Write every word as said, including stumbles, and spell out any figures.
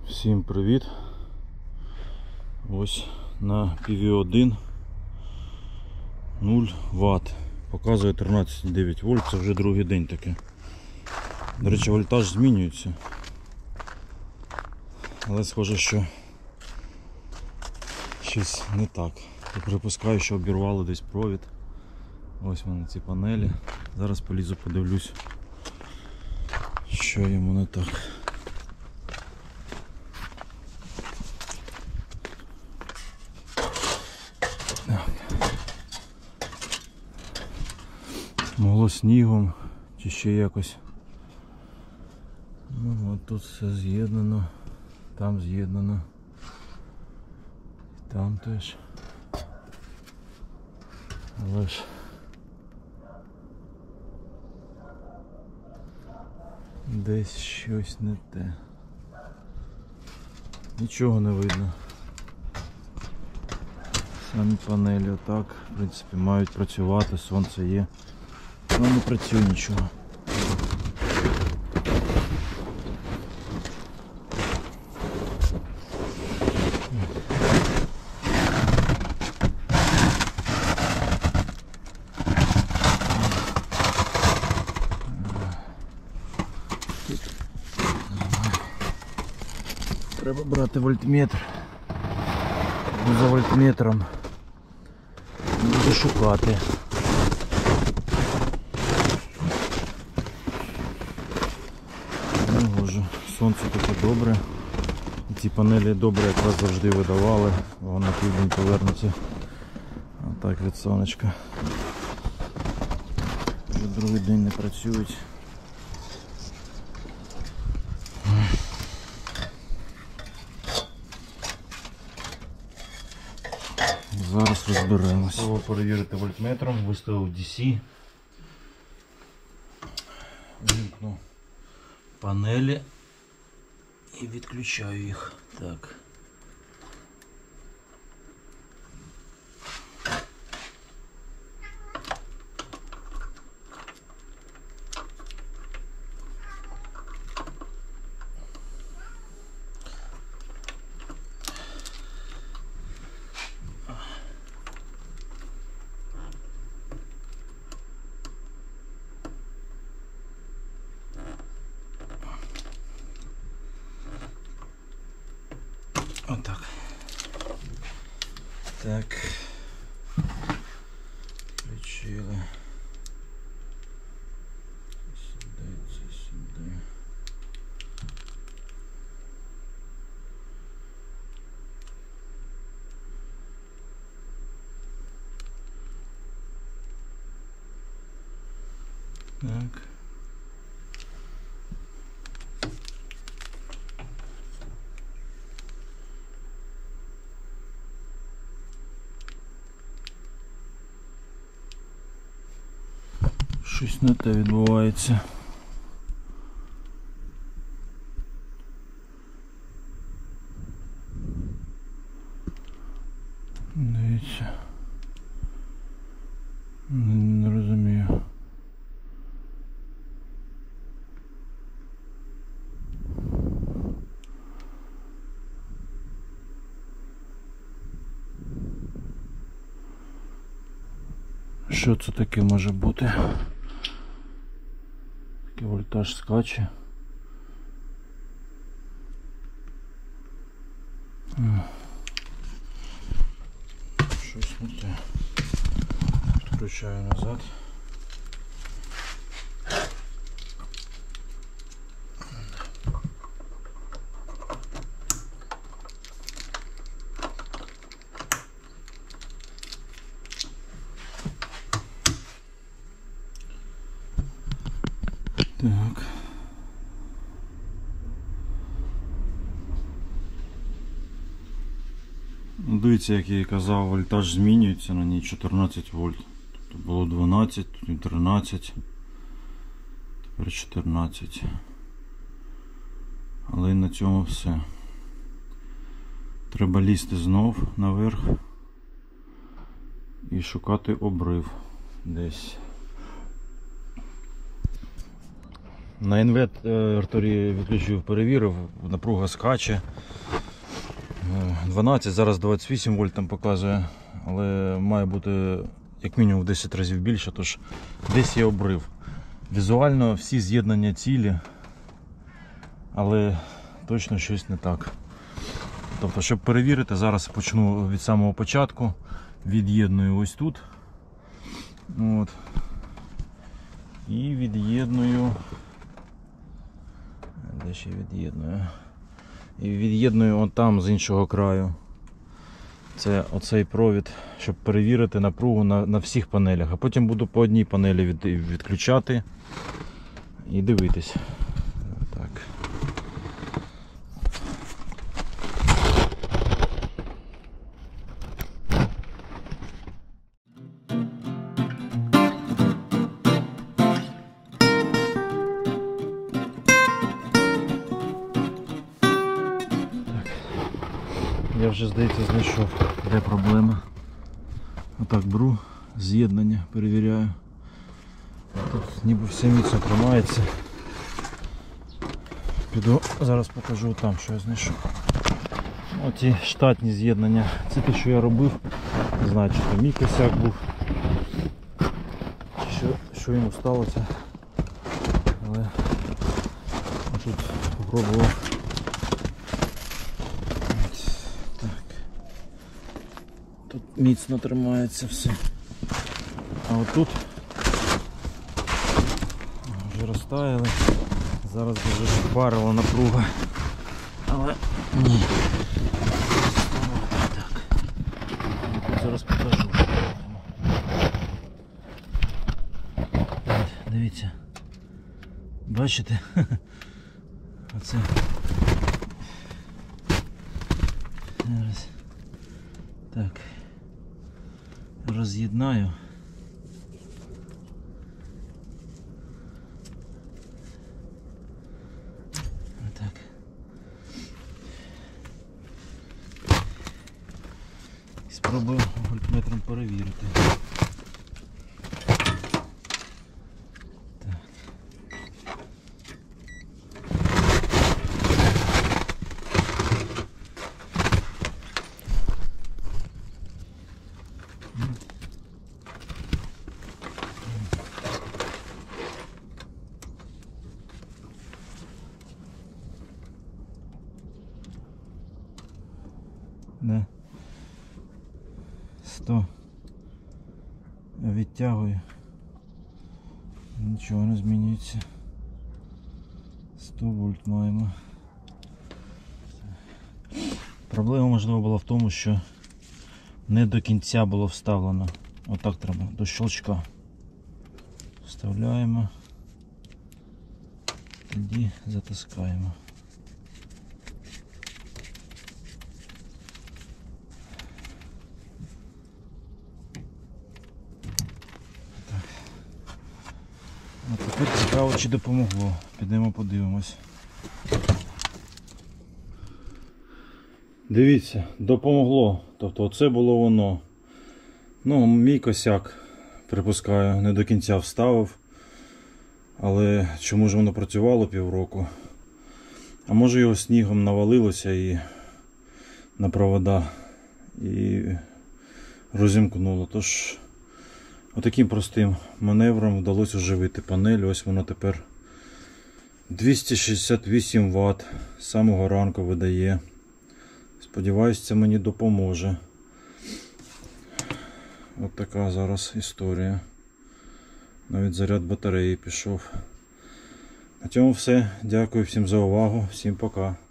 Всім привіт! Ось на пі ві один нуль ватт. Показує тринадцять цілих дев'ять вольт, це вже другий день таке. До речі, вольтаж змінюється. Але схоже, що щось не так. Я припускаю, що обірвало десь провід. Ось вони ці панелі. Зараз полізу, подивлюсь, що йому не так. Могло снігом чи ще якось. Ну от тут все з'єднано, там з'єднано, і там теж. Але ж десь щось не те. Нічого не видно. Самі панелі отак, в принципі, мають працювати, сонце є. Але не працює нічого. Треба брати вольтметр. За вольтметром буду шукати. Не можу. Сонце таке добре. Ці панелі добре якраз завжди видавали. Воно на південь повернуться. Отак від сонечка. Вже другий день не працюють. Зараз розберемось. Треба перевірити вольтметром, виставив ді сі. Вимкну панелі і відключаю їх. Так. Отак. Так. Включили. Сюди, це сюди. Так. Щось не те відбувається. Дивіться. Не, не розумію. Що це таке може бути? Вольтаж скаче. Щось не те. Включаю назад. Так. Дивіться, як я і казав, вольтаж змінюється на ній чотирнадцять вольт. Тобто було дванадцять, тут тринадцять, тепер чотирнадцять. Але і на цьому все. Треба лізти знов наверх і шукати обрив десь. На інверторі відключив, перевірив, напруга скаче. дванадцять, зараз двадцять вісім вольт там показує, але має бути як мінімум в десять разів більше, тож десь є обрив. Візуально всі з'єднання цілі, але точно щось не так. Тобто, щоб перевірити, зараз почну від самого початку, від'єдную ось тут. От. І від'єдную. Де ще від'єдную? І від'єдную он там з іншого краю. Це оцей провід, щоб перевірити напругу на, на всіх панелях. А потім буду по одній панелі від, відключати і дивитись. Так. Я вже, здається, знайшов, де проблема. Отак беру, з'єднання перевіряю. Тут ніби все міцно тримається. Піду, зараз покажу там, що я знайшов. Оці штатні з'єднання. Це те, що я робив. Не знаю, чи то мій косяк був, чи що, що йому сталося. Але тут спробував. Тут міцно тримається все. А от тут вже розтаяли. Зараз дуже шпарила напруга. Але ні. Так. Тут зараз покажу. От, дивіться. Бачите? Оце. Зараз. Так. Роз'єднаю. Отак. І спробую вольтметром перевірити. Так. Да. сто. Відтягую. Нічого не змінюється. сто вольт маємо. Проблема, можливо, була в тому, що не до кінця було вставлено. Отак треба, до щелчка. Вставляємо. Тоді затискаємо. А тепер цікаво, чи допомогло. Підемо подивимось. Дивіться, допомогло. Тобто оце було воно. Ну, мій косяк, припускаю, не до кінця вставив. Але чому ж воно працювало півроку? А може його снігом навалилося і на провода і розімкнуло. Тож отаким простим маневром вдалося оживити панель. Ось воно тепер двісті шістдесят вісім ватт з самого ранку видає. Сподіваюсь, це мені допоможе. От така зараз історія. Навіть заряд батареї пішов. На цьому все. Дякую всім за увагу. Всім пока.